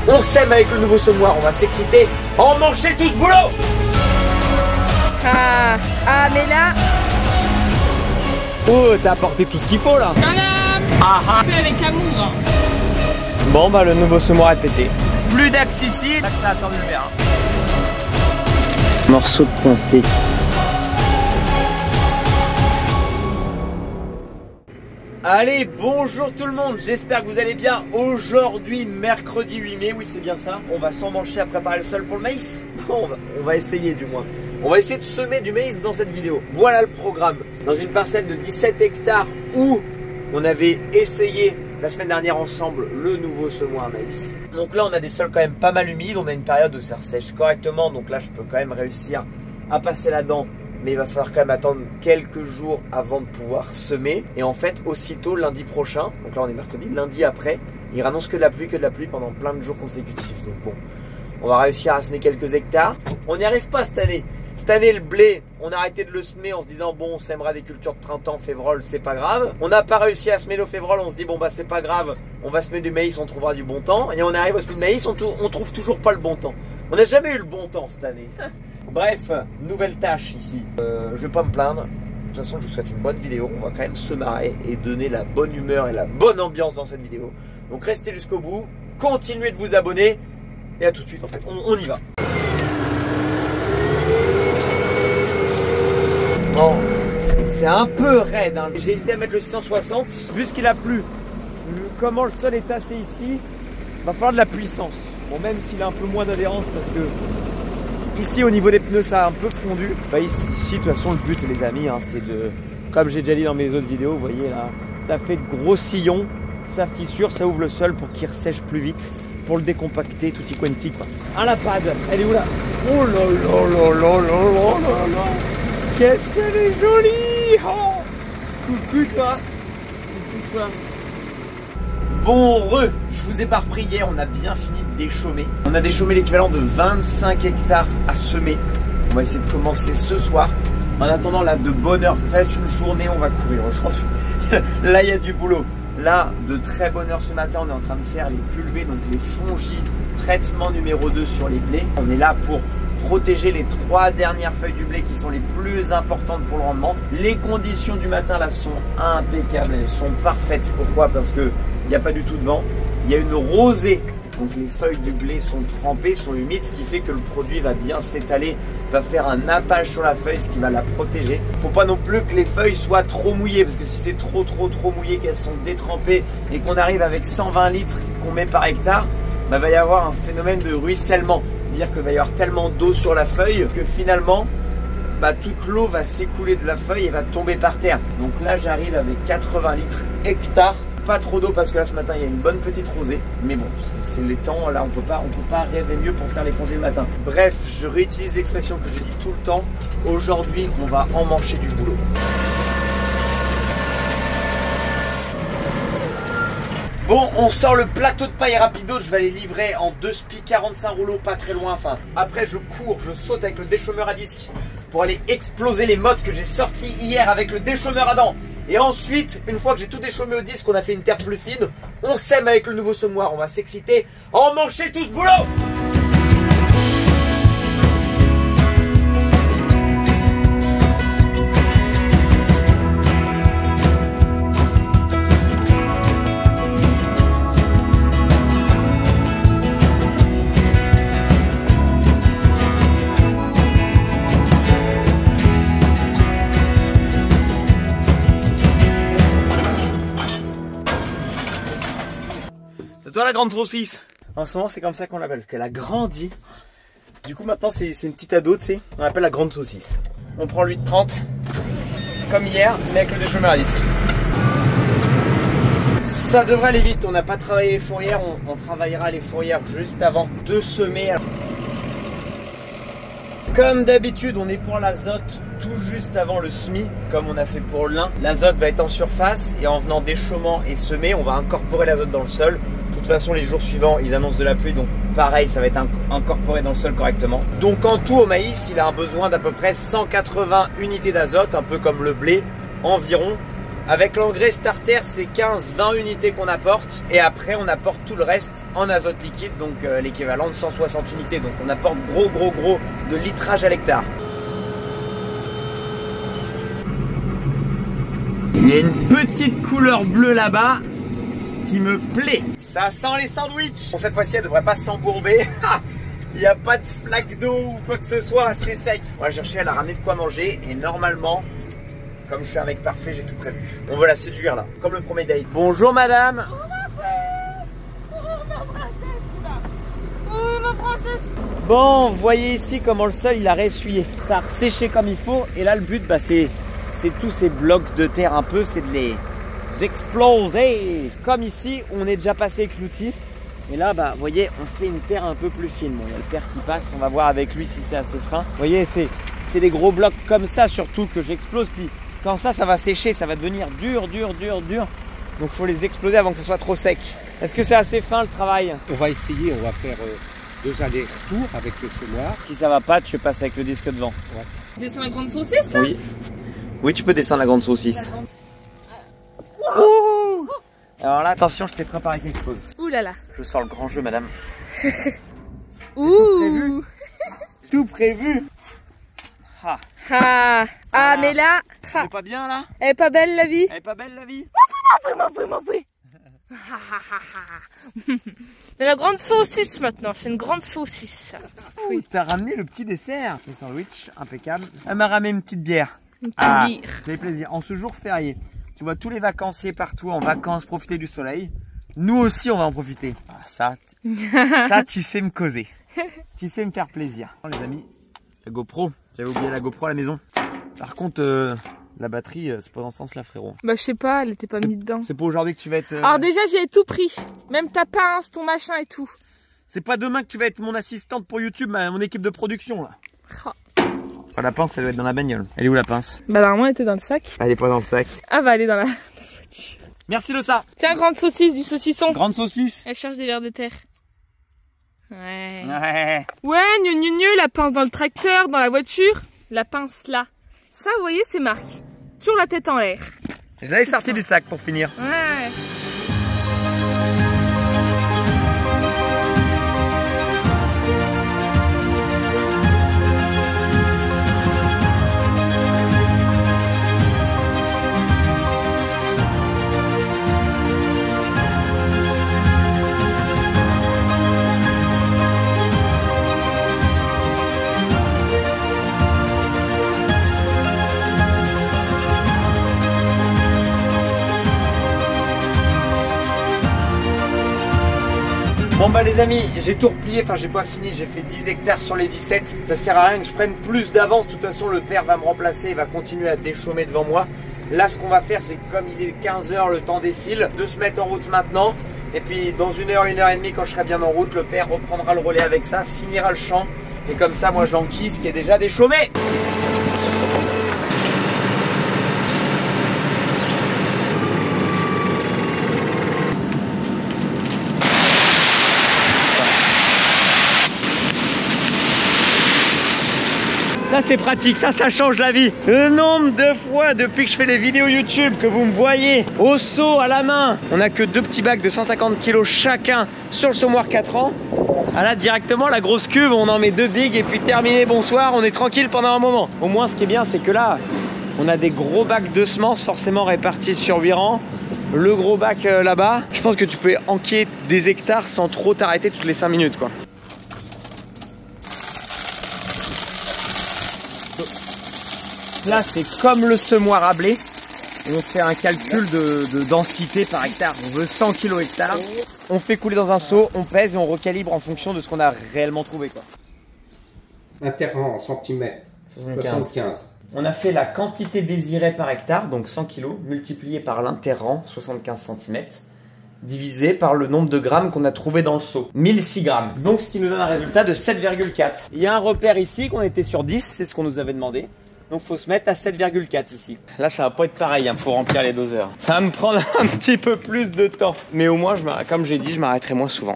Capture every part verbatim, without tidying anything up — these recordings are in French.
On sème avec le nouveau semoir, on va s'exciter, emmancher tout ce boulot. Ah, ah mais là... Oh, t'as apporté tout ce qu'il faut là. Madame, Ah ah. fait avec amour. Bon bah le nouveau semoir est pété. Plus d'axe ici, l'accélérateur de verre. Morceau de coincé. Allez, bonjour tout le monde, j'espère que vous allez bien. Aujourd'hui, mercredi huit mai, oui c'est bien ça. On va s'emmancher à préparer le sol pour le maïs. Bon, on va, on va essayer du moins. On va essayer de semer du maïs dans cette vidéo. Voilà le programme. Dans une parcelle de dix-sept hectares où on avait essayé la semaine dernière ensemble le nouveau semoir à maïs. Donc là on a des sols quand même pas mal humides, on a une période où ça sèche correctement. Donc là je peux quand même réussir à passer là-dedans. Mais il va falloir quand même attendre quelques jours avant de pouvoir semer. Et en fait, aussitôt lundi prochain, donc là on est mercredi, lundi après, il annonce que de la pluie, que de la pluie pendant plein de jours consécutifs. Donc bon, on va réussir à semer quelques hectares. On n'y arrive pas cette année. Cette année, le blé, on a arrêté de le semer en se disant bon, on sèmera des cultures de printemps, févrole, c'est pas grave. On n'a pas réussi à semer nos févroles, on se dit bon bah c'est pas grave, on va semer du maïs, on trouvera du bon temps. Et on arrive au semer de maïs, on, on trouve toujours pas le bon temps. On n'a jamais eu le bon temps cette année. Bref, nouvelle tâche ici. Euh, je vais pas me plaindre. De toute façon, je vous souhaite une bonne vidéo. On va quand même se marrer et donner la bonne humeur et la bonne ambiance dans cette vidéo. Donc restez jusqu'au bout, continuez de vous abonner et à tout de suite en fait. On, on y va. Bon, c'est un peu raide, hein. J'ai hésité à mettre le six cent soixante. Vu ce qu'il a plu, vu comment le sol est tassé ici, il va falloir de la puissance. Bon, même s'il a un peu moins d'adhérence parce que ici au niveau des pneus ça a un peu fondu. Bah, ici, ici de toute façon le but les amis hein, c'est de, comme j'ai déjà dit dans mes autres vidéos, vous voyez là, ça fait de gros sillons, ça fissure, ça ouvre le sol pour qu'il ressèche plus vite, pour le décompacter, tutti quanti quoi. Ah la pad, elle est où là? Oh là là là là là là là là. Qu'est-ce qu'elle est jolie! Oh, coucou toi! Coucou toi! Bon re, je vous ai pas repris hier, on a bien fini de déchaumer. On a déchaumé l'équivalent de vingt-cinq hectares à semer. On va essayer de commencer ce soir. En attendant là, de bonne heure, ça va être une journée, on va courir. Je pense là il y a du boulot. Là, de très bonne heure ce matin, on est en train de faire les pulvées, donc les fongies, traitement numéro deux sur les blés. On est là pour protéger les trois dernières feuilles du blé qui sont les plus importantes pour le rendement. Les conditions du matin là sont impeccables, elles sont parfaites. Pourquoi? Parce que il n'y a pas du tout de vent, il y a une rosée, donc les feuilles du blé sont trempées, sont humides, ce qui fait que le produit va bien s'étaler, va faire un nappage sur la feuille, ce qui va la protéger. Il ne faut pas non plus que les feuilles soient trop mouillées, parce que si c'est trop trop trop mouillé, qu'elles sont détrempées et qu'on arrive avec cent vingt litres qu'on met par hectare, bah, va y avoir un phénomène de ruissellement. C'est-à-dire qu'il va y avoir tellement d'eau sur la feuille que finalement bah, toute l'eau va s'écouler de la feuille et va tomber par terre. Donc là j'arrive avec quatre-vingts litres hectare. Pas trop d'eau parce que là ce matin il y a une bonne petite rosée. Mais bon, c'est les temps, là on peut pas, on peut pas rêver mieux pour faire les fongies le matin. Bref, je réutilise l'expression que je dis tout le temps. Aujourd'hui on va emmancher du boulot. Bon, on sort le plateau de paille rapido, je vais aller livrer en deux spi quarante-cinq rouleaux, pas très loin. Enfin, après je cours, je saute avec le déchaumeur à disque pour aller exploser les mottes que j'ai sorties hier avec le déchaumeur à dents. Et ensuite, une fois que j'ai tout déchaumé au disque, on a fait une terre plus fine, on sème avec le nouveau semoir, on va s'exciter, emmancher tout ce boulot. C'est toi la grande saucisse. En ce moment c'est comme ça qu'on l'appelle, parce qu'elle a grandi. Du coup maintenant c'est une petite ado, tu sais. On l'appelle la grande saucisse. On prend l'huile trente, comme hier, mais avec le déchaumeur à disque. Ça devrait aller vite, on n'a pas travaillé les fourrières, on, on travaillera les fourrières juste avant de semer. Comme d'habitude, on est pour l'azote tout juste avant le semis, comme on a fait pour le lin. L'azote va être en surface et en venant déchaumant et semer, on va incorporer l'azote dans le sol. De toute façon, les jours suivants, ils annoncent de la pluie, donc pareil, ça va être incorporé dans le sol correctement. Donc en tout, au maïs, il a un besoin d'à peu près cent quatre-vingts unités d'azote, un peu comme le blé, environ. Avec l'engrais starter, c'est quinze vingt unités qu'on apporte. Et après, on apporte tout le reste en azote liquide, donc euh, l'équivalent de cent soixante unités. Donc on apporte gros, gros, gros de litrage à l'hectare. Il y a une petite couleur bleue là-bas qui me plaît. Ça sent les sandwichs. Bon, cette fois-ci, elle devrait pas s'embourber. Il n'y a pas de flaque d'eau ou quoi que ce soit, c'est sec. On va chercher, elle a ramené de quoi manger et normalement, comme je suis un mec parfait, j'ai tout prévu. On va la séduire là, comme le premier date. Bonjour madame. Oh ma frère. Oh ma princesse. Oh ma princesse. Bon, vous voyez ici comment le sol il a réessuyé. Ça a séché comme il faut et là le but bah, c'est tous ces blocs de terre un peu, c'est de les exploser. Comme ici, on est déjà passé avec l'outil. Et là, bah, vous voyez, on fait une terre un peu plus fine. Bon, il y a le père qui passe, on va voir avec lui si c'est assez fin. Vous voyez, c'est des gros blocs comme ça surtout que j'explose. Puis quand ça, ça va sécher, ça va devenir dur, dur, dur, dur. Donc il faut les exploser avant que ce soit trop sec. Est-ce que c'est assez fin le travail? On va essayer, on va faire euh, deux allers-retours avec le semoir. Si ça va pas, tu passes avec le disque devant. Ouais. Tu descends la grande saucisse là? Oui. Oui, tu peux descendre la grande saucisse. La grande... Oh, alors là, attention, je t'ai préparé quelque chose. Ouh là là. Je sors le grand jeu, madame. Ouh. Tout prévu. Ah. Ah, ah mais là, Elle est pas bien là? elle est pas belle la vie. Elle est pas belle la vie? C'est la grande saucisse maintenant, c'est une grande saucisse. Oui. T'as ramené le petit dessert. Le sandwich, impeccable. Elle m'a ramené une petite bière. Une petite Ah, bière. ça fait plaisir. En ce jour férié, tu vois tous les vacanciers partout en vacances profiter du soleil. Nous aussi, on va en profiter. Ah, ça, ça, tu sais me causer. Tu sais me faire plaisir. Les amis, la GoPro. J'avais oublié la GoPro à la maison. Par contre, euh, la batterie, euh, c'est pas dans ce sens là, frérot. Bah je sais pas, elle était pas mise dedans. C'est pas aujourd'hui que tu vas être... Euh... Alors déjà, j'ai tout pris. Même ta pince, ton machin et tout. C'est pas demain que tu vas être mon assistante pour YouTube, ma, mon équipe de production là. Oh. Oh, la pince, elle doit être dans la bagnole. Elle est où la pince? Bah normalement, elle était dans le sac. Elle est pas dans le sac. Ah bah elle est dans la... Merci le ça. Tiens, grande saucisse, du saucisson. Grande saucisse. Elle cherche des vers de terre. Ouais. Ouais. Ouais, gneu gneu gneu, la pince dans le tracteur, dans la voiture. La pince là. Ça, vous voyez, c'est Marc. Toujours la tête en l'air. Je l'avais sorti du sac pour finir. Ouais. Bon bah les amis, j'ai tout replié, enfin j'ai pas fini, j'ai fait dix hectares sur les dix-sept. Ça sert à rien que je prenne plus d'avance, de toute façon le père va me remplacer, il va continuer à déchaumer devant moi. Là ce qu'on va faire c'est comme il est quinze heures, le temps défile, de se mettre en route maintenant. Et puis dans une heure, une heure et demie quand je serai bien en route, le père reprendra le relais avec ça, finira le champ. Et comme ça moi j'enquille ce qui est déjà déchaumé. Ça c'est pratique, ça ça change la vie. Le nombre de fois depuis que je fais les vidéos YouTube que vous me voyez au seau à la main. On a que deux petits bacs de cent cinquante kilos chacun sur le semoir quatre ans. Ah là directement la grosse cuve, on en met deux bigs et puis terminé, bonsoir, on est tranquille pendant un moment. Au moins ce qui est bien c'est que là on a des gros bacs de semences forcément répartis sur huit rangs. Le gros bac euh, là-bas, je pense que tu peux enquiller des hectares sans trop t'arrêter toutes les cinq minutes quoi. Là c'est comme le semoir à blé. On fait un calcul de, de densité par hectare. On veut cent kilos hectare. On fait couler dans un seau, on pèse et on recalibre en fonction de ce qu'on a réellement trouvé quoi. Interrang en centimètres. soixante-quinze. On a fait la quantité désirée par hectare, donc cent kilos, multiplié par l'interrang, soixante-quinze centimètres, divisé par le nombre de grammes qu'on a trouvé dans le seau, mille six grammes. Donc ce qui nous donne un résultat de sept virgule quatre. Il y a un repère ici qu'on était sur dix, c'est ce qu'on nous avait demandé. Donc faut se mettre à sept virgule quatre ici. Là ça va pas être pareil hein, pour remplir les doseurs. Ça va me prendre un petit peu plus de temps. Mais au moins, je comme j'ai dit, je m'arrêterai moins souvent.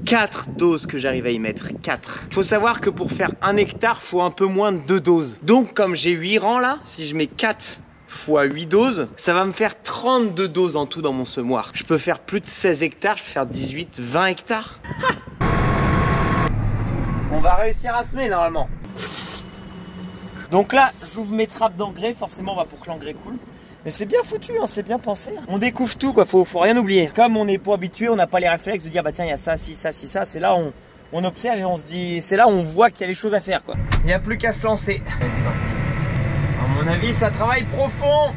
quatre doses que j'arrive à y mettre. quatre. Faut savoir que pour faire un hectare, faut un peu moins de deux doses. Donc comme j'ai huit rangs là, si je mets quatre fois huit doses, ça va me faire trente-deux doses en tout dans mon semoir. Je peux faire plus de seize hectares, je peux faire dix-huit, vingt hectares. On va réussir à semer normalement. Donc là, j'ouvre mes trappes d'engrais, forcément on va pour que l'engrais coule. Mais c'est bien foutu, hein, c'est bien pensé. Hein. On découvre tout, quoi, faut, faut rien oublier. Comme on n'est pas habitué, on n'a pas les réflexes de dire bah tiens, il y a ça, si, ça, si, ça. C'est là où on, on observe et on se dit, c'est là où on voit qu'il y a des choses à faire, quoi. Il n'y a plus qu'à se lancer. Allez, c'est parti. À mon avis, ça travaille profond.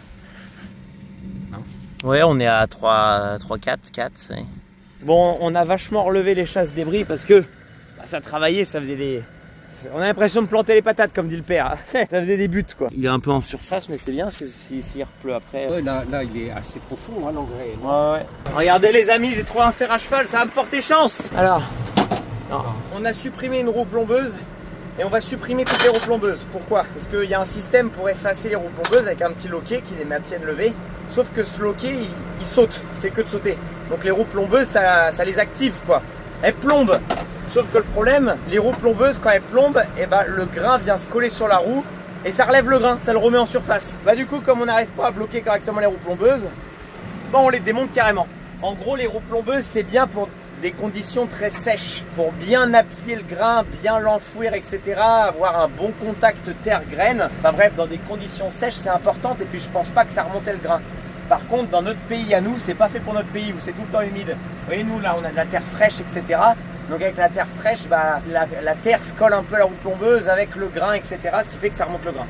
Non. Ouais, on est à trois, quatre, quatre. Ouais. Bon, on a vachement relevé les chasses débris parce que bah, ça travaillait, ça faisait des... On a l'impression de planter les patates comme dit le père. Ça faisait des buts quoi. Il est un peu en surface mais c'est bien parce que s'il si, pleut après... Ouais, là, là il est assez profond hein, l'engrais. Ouais, ouais. Regardez les amis, j'ai trouvé un fer à cheval, ça va me porter chance. Alors, non, on a supprimé une roue plombeuse et on va supprimer toutes les roues plombeuses. Pourquoi? Parce qu'il y a un système pour effacer les roues plombeuses avec un petit loquet qui les maintienne levées. Sauf que ce loquet, il, il saute, il fait que de sauter. Donc les roues plombeuses, ça, ça les active quoi. Elles plombent. Sauf que le problème, les roues plombeuses, quand elles plombent, eh ben, le grain vient se coller sur la roue et ça relève le grain, ça le remet en surface. Bah du coup, comme on n'arrive pas à bloquer correctement les roues plombeuses, bah, on les démonte carrément. En gros, les roues plombeuses, c'est bien pour des conditions très sèches, pour bien appuyer le grain, bien l'enfouir, et cetera. Avoir un bon contact terre-graine. Enfin bref, dans des conditions sèches, c'est important et puis je pense pas que ça remontait le grain. Par contre, dans notre pays à nous, c'est pas fait pour notre pays où c'est tout le temps humide. Vous voyez, nous, là, on a de la terre fraîche, et cetera. Donc avec la terre fraîche, bah, la, la terre se colle un peu à la roue plombeuse avec le grain, et cetera. Ce qui fait que ça remonte le grain.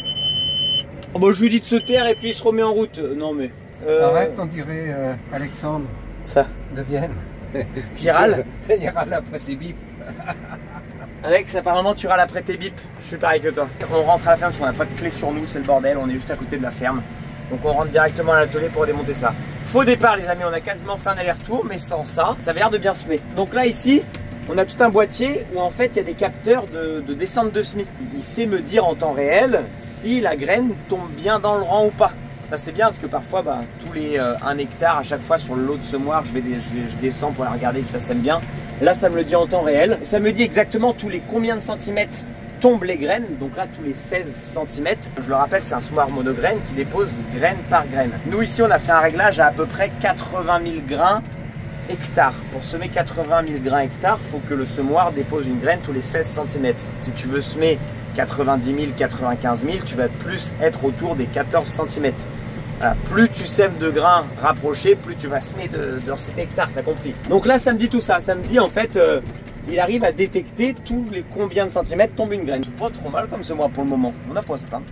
Oh, bah, je lui dis de se taire et puis il se remet en route. Euh, non mais... Euh... Arrête, on dirait euh, Alexandre. Ça. De Vienne. Giral. Il râle après ses bips. Alex, apparemment tu râles après tes bips. Je suis pareil que toi. On rentre à la ferme parce qu'on n'a pas de clé sur nous, c'est le bordel. On est juste à côté de la ferme. Donc on rentre directement à l'atelier pour démonter ça. Faux départ les amis, on a quasiment fait un aller-retour, mais sans ça, ça avait l'air de bien semer. Donc là ici, on a tout un boîtier où en fait il y a des capteurs de, de descente de semis. Il sait me dire en temps réel si la graine tombe bien dans le rang ou pas. Ça c'est bien parce que parfois bah, tous les euh, un hectare à chaque fois sur le lot de semoir, je, vais, je, vais, je descends pour la regarder si ça sème bien. Là ça me le dit en temps réel. Ça me dit exactement tous les combien de centimètres tombent les graines, donc là tous les seize centimètres. Je le rappelle, c'est un semoir monograine qui dépose graine par graine. Nous ici on a fait un réglage à à peu près quatre-vingt mille grains hectare. Pour semer quatre-vingt mille grains hectare, il faut que le semoir dépose une graine tous les seize centimètres. Si tu veux semer quatre-vingt-dix mille, quatre-vingt-quinze mille, tu vas plus être autour des quatorze centimètres. Voilà. Plus tu sèmes de grains rapprochés, plus tu vas semer de densité hectare, t'as compris. Donc là ça me dit tout ça, ça me dit en fait... Euh, il arrive à détecter tous les combien de centimètres tombe une graine. C'est pas trop mal comme ce mois pour le moment. On n'a pas à se plaindre.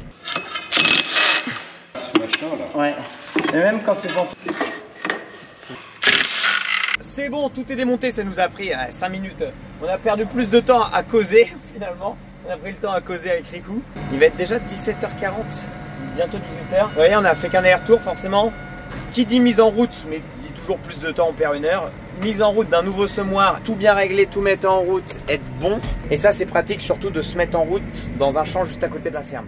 Ouais. Et même quand c'est pensé. C'est bon, tout est démonté. Ça nous a pris euh, cinq minutes. On a perdu plus de temps à causer finalement. On a pris le temps à causer avec Riku. Il va être déjà dix-sept heures quarante. Bientôt dix-huit heures. Vous voyez, on a fait qu'un aller-retour forcément. Qui dit mise en route, mais dit toujours plus de temps, on perd une heure. Mise en route d'un nouveau semoir, tout bien réglé, tout mettre en route, être bon. Et ça c'est pratique surtout de se mettre en route dans un champ juste à côté de la ferme.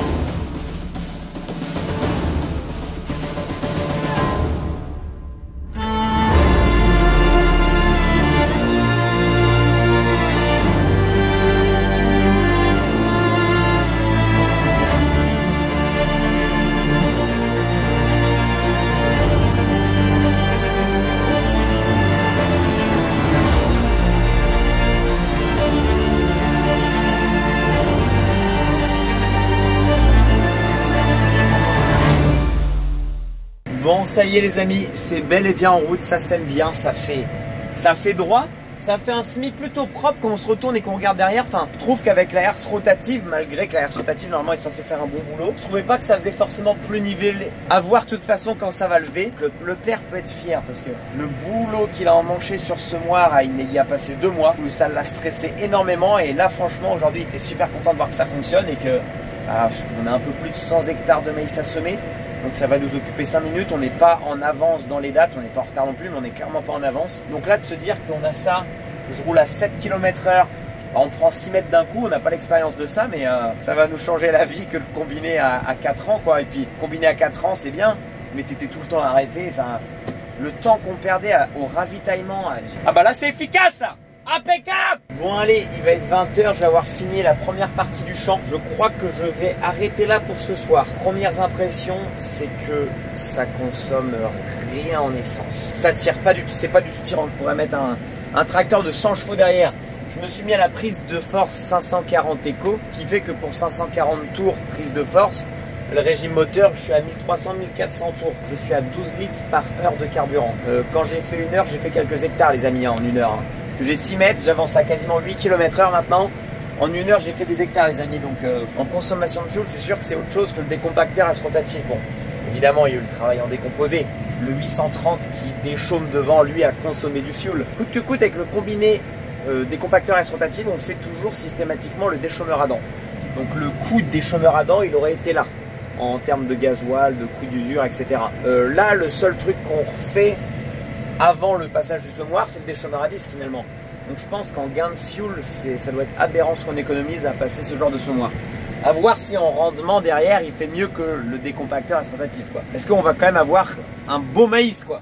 Bon, ça y est les amis, c'est bel et bien en route, ça sème bien, ça fait, ça fait droit, ça fait un semis plutôt propre quand on se retourne et qu'on regarde derrière. Enfin, je trouve qu'avec la herse rotative, malgré que la herse rotative normalement est censée faire un bon boulot, je trouvais pas que ça faisait forcément plus nivelé. À voir de toute façon quand ça va lever, le, le père peut être fier parce que le boulot qu'il a emmanché sur ce semoir, il y a passé deux mois où ça l'a stressé énormément et là franchement aujourd'hui il était super content de voir que ça fonctionne et que ah, on a un peu plus de cent hectares de maïs à semer. Donc ça va nous occuper cinq minutes, on n'est pas en avance dans les dates, on n'est pas en retard non plus, mais on n'est clairement pas en avance. Donc là de se dire qu'on a ça, je roule à sept kilomètres heure, on prend six mètres d'un coup, on n'a pas l'expérience de ça, mais euh, ça va nous changer la vie que le combiner à, à quatre ans quoi. Et puis combiner à quatre ans c'est bien, mais t'étais tout le temps arrêté, enfin le temps qu'on perdait à, au ravitaillement. À... Ah bah là c'est efficace là. Impeccable! Bon allez, il va être vingt heures, je vais avoir fini la première partie du champ. Je crois que je vais arrêter là pour ce soir. Premières impressions, c'est que ça consomme rien en essence. Ça tire pas du tout, c'est pas du tout tirant. Je pourrais mettre un, un tracteur de cent chevaux derrière. Je me suis mis à la prise de force cinq cent quarante Eco, qui fait que pour cinq cent quarante tours prise de force, le régime moteur, je suis à mille trois cents à mille quatre cents tours. Je suis à douze litres par heure de carburant. Euh, quand j'ai fait une heure, j'ai fait quelques hectares les amis, hein, en une heure. Hein. J'ai six mètres, j'avance à quasiment huit kilomètres heure maintenant. En une heure, j'ai fait des hectares les amis. Donc euh, en consommation de fuel, c'est sûr que c'est autre chose que le décompacteur à ce rotatif. Bon, évidemment, il y a eu le travail en décomposé. Le huit cent trente qui déchaume devant lui a consommé du fuel. Coûte que coûte, avec le combiné euh, décompacteur à ce rotatif, on fait toujours systématiquement le déchaumeur à dents. Donc le coût de déchaumeur à dents, il aurait été là, en termes de gasoil, de coût d'usure, et cetera. Euh, là, le seul truc qu'on refait avant le passage du semoir, c'est le déchaumeur à disque finalement. Donc je pense qu'en gain de fuel, ça doit être aberrant ce qu'on économise à passer ce genre de semoir. À voir si en rendement derrière, il fait mieux que le décompacteur à ce rotatif, quoi. Est-ce qu'on va quand même avoir un beau maïs, quoi?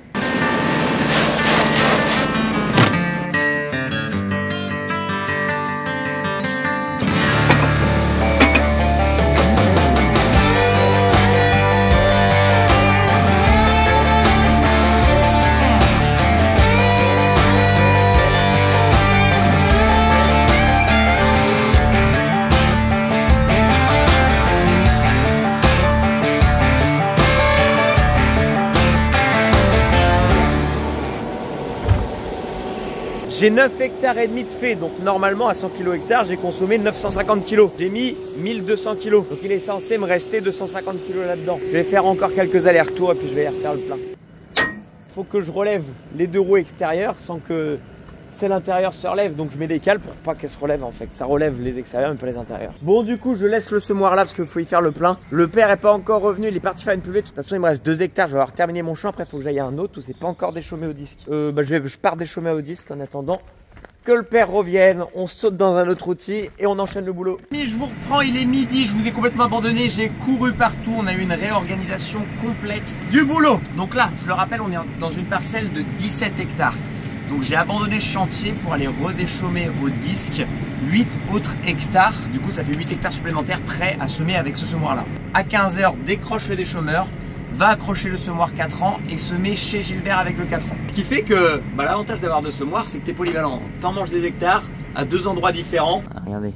J'ai neuf hectares et demi de fait, donc normalement à cent kilos hectare, j'ai consommé neuf cent cinquante kilos. J'ai mis mille deux cents kilos, donc il est censé me rester deux cent cinquante kilos là-dedans. Je vais faire encore quelques allers-retours et puis je vais y refaire le plein. Faut que je relève les deux roues extérieures sans que celle intérieure se relève, donc je mets des cales pour pas qu'elle se relève en fait. Ça relève les extérieurs mais pas les intérieurs. Bon, du coup je laisse le semoir là parce qu'il faut y faire le plein. Le père est pas encore revenu, il est parti faire une pelletée. De toute façon il me reste deux hectares, je vais avoir terminé mon champ. Après il faut que j'aille à un autre où c'est pas encore déchaumé au disque. Euh, bah, je, vais, je pars déchaumer au disque en attendant que le père revienne. On saute dans un autre outil et on enchaîne le boulot. Mais je vous reprends, il est midi, je vous ai complètement abandonné, j'ai couru partout, on a eu une réorganisation complète du boulot. Donc là, je le rappelle, on est dans une parcelle de dix-sept hectares. Donc j'ai abandonné ce chantier pour aller redéchaumer au disque huit autres hectares. Du coup ça fait huit hectares supplémentaires prêts à semer avec ce semoir là. À quinze heures, décroche le déchaumeur, va accrocher le semoir quatre ans et semer chez Gilbert avec le quatre ans. Ce qui fait que bah, l'avantage d'avoir deux semoirs, c'est que tu es polyvalent. T'en manges des hectares à deux endroits différents. Ah, regardez.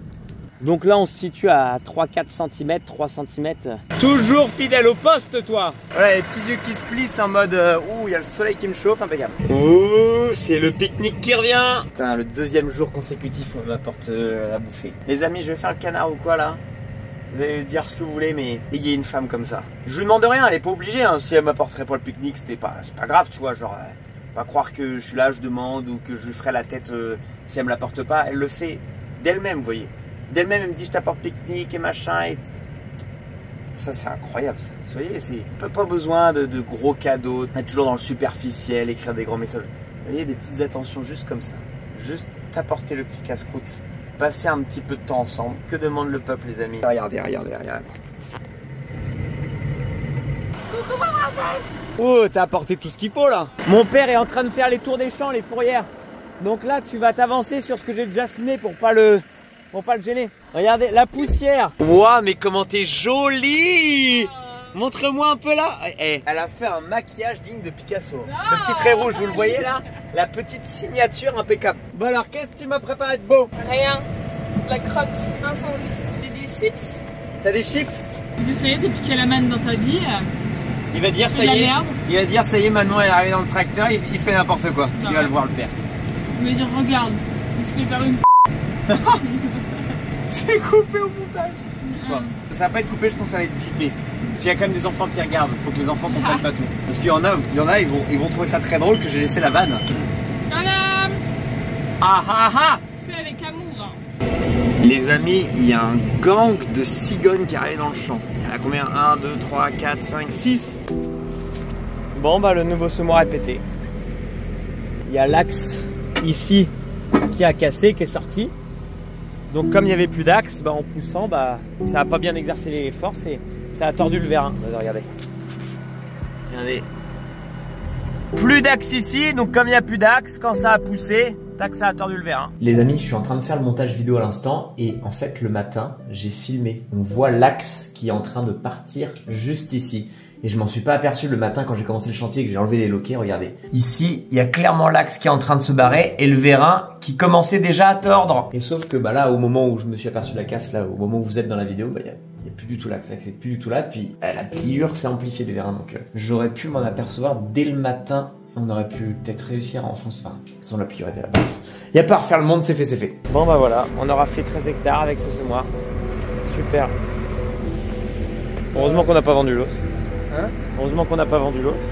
Donc là on se situe à trois à quatre centimètres, trois centimètres. Toujours fidèle au poste toi. Voilà les petits yeux qui se plissent en mode euh, ouh, il y a le soleil qui me chauffe, impeccable. Ouh, c'est le pique-nique qui revient. Putain, le deuxième jour consécutif on m'apporte euh, à bouffer. Les amis, je vais faire le canard ou quoi là? Vous allez dire ce que vous voulez, mais ayez une femme comme ça. Je lui demande rien, elle est pas obligée, hein. Si elle m'apporterait pas le pique-nique, c'était pas, c'est pas grave, tu vois, genre euh, pas croire que je suis là, je demande ou que je lui ferai la tête euh, si elle me l'apporte pas. Elle le fait d'elle-même, vous voyez. D'elle-même, elle me dit je t'apporte pique-nique et machin. Et ça, c'est incroyable ça. Vous voyez, c'est pas, pas besoin de, de gros cadeaux, être toujours dans le superficiel, écrire des grands messages. Vous voyez, des petites attentions juste comme ça. Juste t'apporter le petit casse-croûte. Passer un petit peu de temps ensemble. Que demande le peuple, les amis? Regardez, regardez, regardez. Oh, t'as apporté tout ce qu'il faut là. Mon père est en train de faire les tours des champs, les fourrières. Donc là, tu vas t'avancer sur ce que j'ai déjà semé pour pas le... Pour pas le gêner. Regardez, la poussière. Waouh, mais comment t'es jolie. Montre-moi un peu là. Eh, elle a fait un maquillage digne de Picasso. Le petit trait rouge, vous le voyez là? La petite signature impeccable. Bon alors, qu'est-ce que tu m'as préparé de beau? Rien. La crotte, un sandwich. C'est des chips. T'as des chips? Tu sais, t'es piqué la manne dans ta vie. Il va dire ça y est. Il va dire ça y est, Manon elle est arrivée dans le tracteur, il, il fait n'importe quoi. Il va le voir le père. Il va dire regarde, il se fait faire une. C'est coupé au montage. Bon, ça va pas être coupé, je pense que ça va être bipé. Parce qu'il y a quand même des enfants qui regardent, il faut que les enfants comprennent pas tout. Parce qu'il y en a, il y en a, ils vont, ils vont trouver ça très drôle que j'ai laissé la vanne. Tadam! Ah ah ah! Fait avec amour. Les amis, il y a un gang de cigognes qui arrive dans le champ. Il y en a combien? un, deux, trois, quatre, cinq, six. Bon bah le nouveau semoir est pété. Il y a l'axe ici qui a cassé, qui est sorti. Donc comme il n'y avait plus d'axe, bah, en poussant, bah, ça n'a pas bien exercé les forces et ça a tordu le vérin. Regardez. Regardez. Plus d'axe ici, donc comme il n'y a plus d'axe, quand ça a poussé, tac, ça a tordu le vérin. Les amis, je suis en train de faire le montage vidéo à l'instant et en fait le matin, j'ai filmé. On voit l'axe qui est en train de partir juste ici. Et je m'en suis pas aperçu le matin quand j'ai commencé le chantier et que j'ai enlevé les loquets, regardez. Ici, il y a clairement l'axe qui est en train de se barrer et le vérin qui commençait déjà à tordre. Et sauf que bah là, au moment où je me suis aperçu de la casse, là, au moment où vous êtes dans la vidéo, bah il y a, y a plus du tout l'axe, l'axe est plus du tout là. Puis euh, la pliure s'est amplifiée du vérin, donc euh, j'aurais pu m'en apercevoir dès le matin. On aurait pu peut-être réussir à enfoncer. Enfin, de toute façon, la pliure était là. Il y a pas à refaire le monde, c'est fait, c'est fait. Bon bah voilà, on aura fait treize hectares avec ce semoir. Super. Heureusement qu'on n'a pas vendu l'autre. Hein? Heureusement qu'on n'a pas vendu l'autre.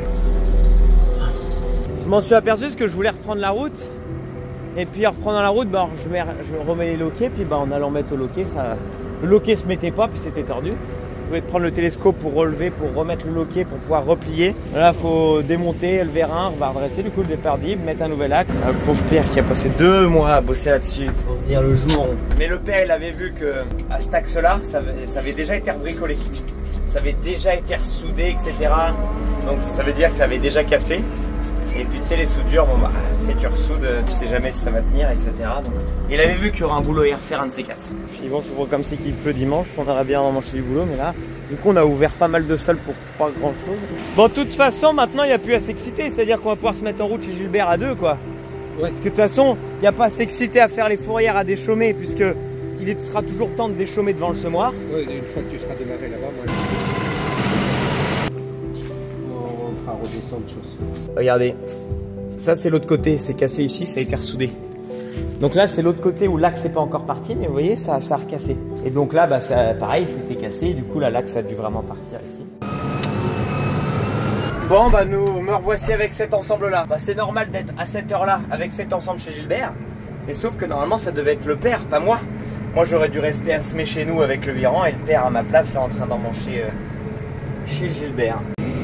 Je m'en suis aperçu parce que je voulais reprendre la route. Et puis en reprenant la route, bah, je, mets, je remets les loquets. Puis bah, en allant mettre au loquet, ça, le loquet se mettait pas, puis c'était tordu. Je voulais prendre le télescope pour relever, pour remettre le loquet, pour pouvoir replier. Là, il faut démonter le vérin, on va redresser du coup le départ d'Ib, mettre un nouvel axe. Le pauvre père qui a passé deux mois à bosser là-dessus pour se dire le jour. Mais le père, il avait vu que à cet axe-là, ça, ça avait déjà été rebricolé. Ça avait déjà été ressoudé, et cetera. Donc ça veut dire que ça avait déjà cassé. Et puis tu sais, les soudures, bon bah, tu sais, tu ressoudes, tu sais jamais si ça va tenir, et cetera. Donc, il avait vu qu'il y aurait un boulot à y refaire, un de ces quatre. Puis bon, c'est pour comme c'est qu'il pleut dimanche, on aurait bien emmanché du boulot, mais là, du coup, on a ouvert pas mal de sol pour pas grand chose. Bon, de toute façon, maintenant, il n'y a plus à s'exciter, c'est-à-dire qu'on va pouvoir se mettre en route chez Gilbert à deux, quoi. Ouais. Parce que de toute façon, il n'y a pas à s'exciter à faire les fourrières à déchaumer, puisque il sera toujours temps de déchaumer devant le semoir. Oui, une fois que tu seras démarré là-bas, moi, on fera redescendre chose. Regardez, ça c'est l'autre côté, c'est cassé ici, ça a été ressoudé. Donc là c'est l'autre côté où l'axe n'est pas encore parti, mais vous voyez ça, ça a recassé. Et donc là bah, ça, pareil c'était cassé, du coup là l'axe a dû vraiment partir ici. Bon bah nous me revoici avec cet ensemble là. Bah, c'est normal d'être à cette heure là avec cet ensemble chez Gilbert. Mais sauf que normalement ça devait être le père, pas moi. Moi j'aurais dû rester à semer chez nous avec le virant et le père à ma place là en train d'emmancher euh, chez Gilbert.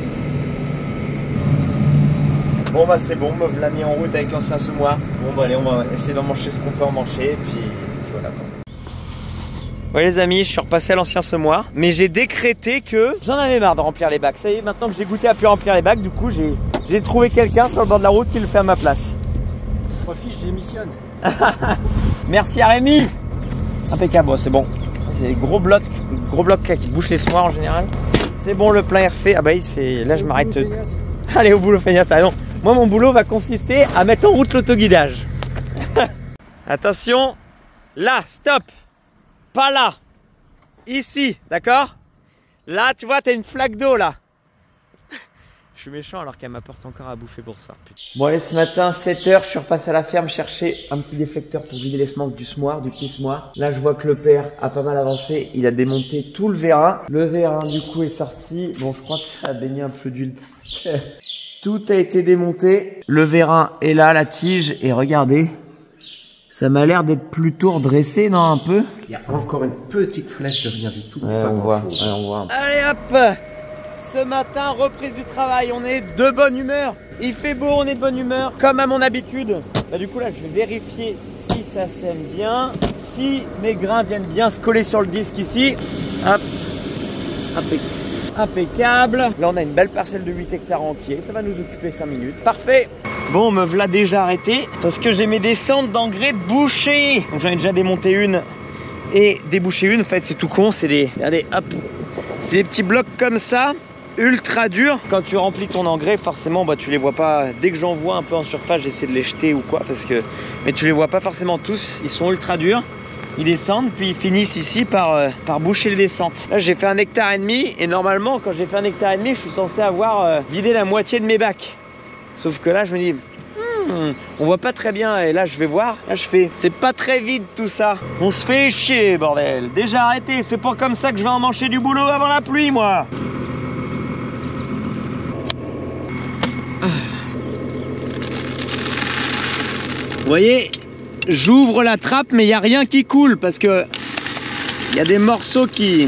Bon bah c'est bon, me l'a mis en route avec l'ancien semoir. Bon bah allez, on va essayer d'emmancher ce qu'on peut emmancher et puis, puis voilà quoi. Ouais les amis, je suis repassé à l'ancien semoir, mais j'ai décrété que j'en avais marre de remplir les bacs. Ça y est, maintenant que j'ai goûté à plus remplir les bacs, du coup j'ai j'ai trouvé quelqu'un sur le bord de la route qui le fait à ma place. Profite, j'émissionne. Merci à Rémi. Impeccable, bon, c'est bon. C'est des gros blocs, gros blocs qui bouchent les semoirs en général. C'est bon, le plein est refait. Ah bah oui, c'est là je m'arrête. Allez au boulot feignasse. Ah non, moi mon boulot va consister à mettre en route l'autoguidage. Attention, là, stop. Pas là. Ici, d'accord? Là, tu vois, t'as une flaque d'eau là. Je suis méchant alors qu'elle m'apporte encore à bouffer pour ça. Bon allez, ce matin, sept heures, je suis repassé à la ferme chercher un petit déflecteur pour vider les semences du semoir, du petit semoir. Là, je vois que le père a pas mal avancé. Il a démonté tout le vérin. Le vérin, du coup, est sorti. Bon, je crois que ça a baigné un peu d'huile. Tout a été démonté. Le vérin est là, la tige. Et regardez, ça m'a l'air d'être plutôt redressé, non, un peu? Il y a encore une petite flèche de rien du tout. Ouais, on voit, ouais, on voit. Allez hop! Ce matin, reprise du travail, on est de bonne humeur. Il fait beau, on est de bonne humeur, comme à mon habitude. Bah, du coup là, je vais vérifier si ça sème bien, si mes grains viennent bien se coller sur le disque ici. Hop, impeccable. Impeccable. Là, on a une belle parcelle de huit hectares entiers. Ça va nous occuper cinq minutes. Parfait. Bon, me voilà déjà arrêté parce que j'ai mes descentes d'engrais bouchées. Donc j'en ai déjà démonté une et débouché une. En fait, c'est tout con. C'est des, regardez, hop, c'est des petits blocs comme ça. Ultra dur. Quand tu remplis ton engrais, forcément bah, tu les vois pas. Dès que j'en vois un peu en surface, j'essaie de les jeter ou quoi parce que, mais tu les vois pas forcément tous. Ils sont ultra durs. Ils descendent puis ils finissent ici par, euh, par boucher les descentes. Là j'ai fait un hectare et demi et normalement quand j'ai fait un hectare et demi je suis censé avoir euh, vidé la moitié de mes bacs. Sauf que là je me dis hmm, on voit pas très bien et là je vais voir. Là je fais c'est pas très vide tout ça. On se fait chier bordel. Déjà arrêté, c'est pas comme ça que je vais emmancher du boulot avant la pluie moi. Vous voyez, j'ouvre la trappe mais il n'y a rien qui coule parce que il y a des morceaux qui...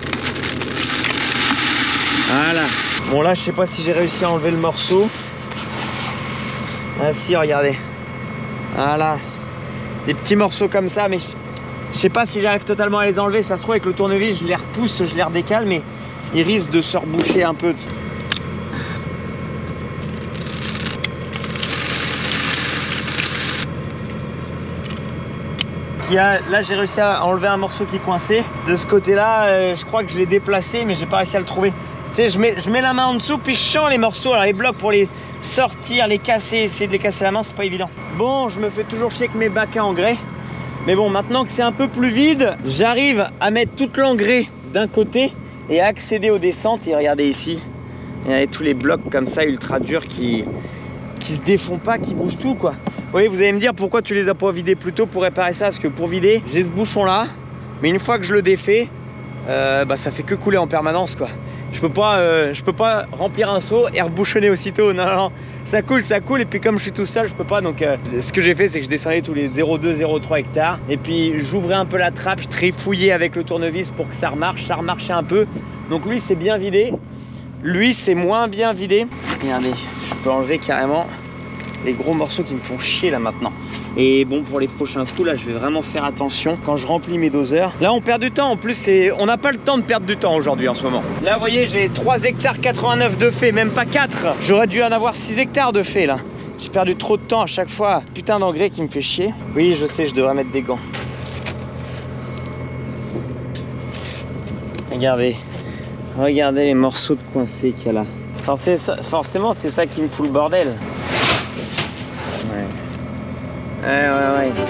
Voilà. Bon là je sais pas si j'ai réussi à enlever le morceau. Ah si, regardez. Voilà. Des petits morceaux comme ça mais je sais pas si j'arrive totalement à les enlever. Ça se trouve avec le tournevis je les repousse, je les redécale mais ils risquent de se reboucher un peu. qu'il y a. Là, j'ai réussi à enlever un morceau qui coinçait. De ce côté-là, euh, je crois que je l'ai déplacé, mais j'ai pas réussi à le trouver. Tu sais, je mets, je mets la main en dessous, puis je sens les morceaux, alors les blocs pour les sortir, les casser, essayer de les casser à la main, c'est pas évident. Bon, je me fais toujours chier avec mes bacs à engrais. Mais bon, maintenant que c'est un peu plus vide, j'arrive à mettre toute l'engrais d'un côté et à accéder aux descentes. Et regardez ici, il y a tous les blocs comme ça, ultra durs, qui, qui se défont pas, qui bougent tout, quoi. Oui, vous allez me dire pourquoi tu les as pas vidés plus tôt pour réparer ça. Parce que pour vider, j'ai ce bouchon là, mais une fois que je le défais, euh, bah, ça fait que couler en permanence, quoi. Je peux pas, euh, je peux pas remplir un seau et rebouchonner aussitôt. Non, non, ça coule, ça coule. Et puis comme je suis tout seul, je peux pas. Donc, euh, ce que j'ai fait, c'est que je descendais tous les zéro deux zéro trois hectares. Et puis j'ouvrais un peu la trappe, je trifouillais avec le tournevis pour que ça remarche. Ça remarchait un peu. Donc lui, c'est bien vidé. Lui, c'est moins bien vidé. Regardez, je peux enlever carrément les gros morceaux qui me font chier là maintenant. Et bon, pour les prochains coups là, je vais vraiment faire attention quand je remplis mes doseurs. Là, on perd du temps. En plus, c'est, on n'a pas le temps de perdre du temps aujourd'hui en ce moment. Là, vous voyez, j'ai trois hectares quatre-vingt-neuf de fée, même pas quatre. J'aurais dû en avoir six hectares de fée là. J'ai perdu trop de temps à chaque fois. Putain d'engrais qui me fait chier. Oui, je sais, je devrais mettre des gants. Regardez. Regardez les morceaux de coincés qu'il y a là. Forcément, c'est ça qui me fout le bordel. Ouais. Ouais, ouais, ouais.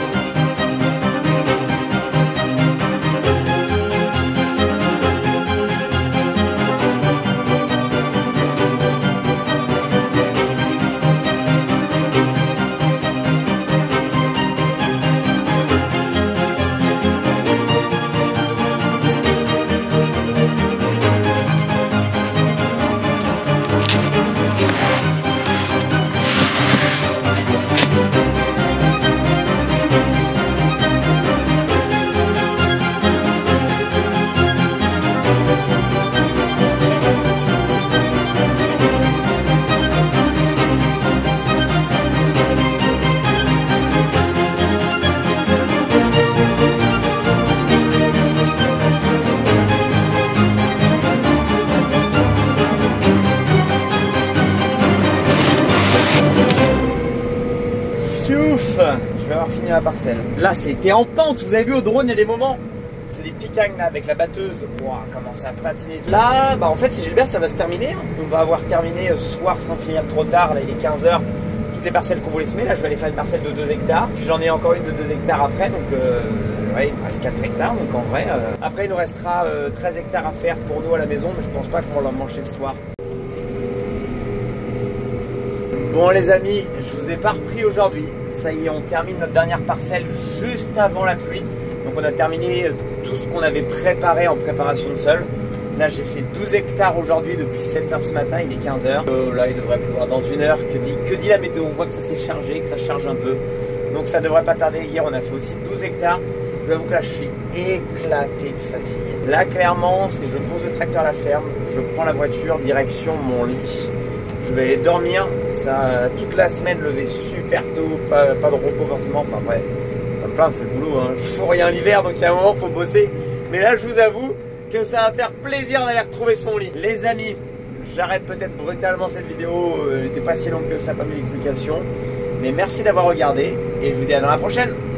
Je vais avoir fini ma parcelle. Là, c'était en pente. Vous avez vu au drone, il y a des moments. C'est des piquagnes là avec la batteuse. Wow, comment ça a patiné. Là, bah en fait, chez Gilbert, ça va se terminer. On va avoir terminé ce soir sans finir trop tard. Là, il est quinze heures. Toutes les parcelles qu'on voulait semer. Là, je vais aller faire une parcelle de deux hectares. Puis j'en ai encore une de deux hectares après. Donc, euh, ouais, il me reste quatre hectares. Donc, en vrai, euh... après, il nous restera euh, treize hectares à faire pour nous à la maison. Mais je pense pas qu'on va l'en manger ce soir. Bon, les amis, je vous ai pas repris aujourd'hui. Ça y est, on termine notre dernière parcelle juste avant la pluie. Donc on a terminé tout ce qu'on avait préparé en préparation de sol. Là j'ai fait douze hectares aujourd'hui depuis sept heures ce matin, il est quinze heures. Euh, là il devrait pleuvoir dans une heure. Que dit, que dit la météo? On voit que ça s'est chargé, que ça charge un peu. Donc ça devrait pas tarder. Hier on a fait aussi douze hectares. Je vous avoue que là je suis éclaté de fatigue. Là clairement c'est je pose le tracteur à la ferme, je prends la voiture, direction mon lit. Je vais aller dormir. Ça, toute la semaine levé super tôt, pas, pas de repos forcément, enfin ouais, pas me plaindre, c'est le boulot, hein. Je fous rien l'hiver donc il y a un moment faut bosser. Mais là je vous avoue que ça va faire plaisir d'aller retrouver son lit. Les amis, j'arrête peut-être brutalement cette vidéo, elle n'était pas si longue que ça, pas mes explications. Mais merci d'avoir regardé et je vous dis à dans la prochaine.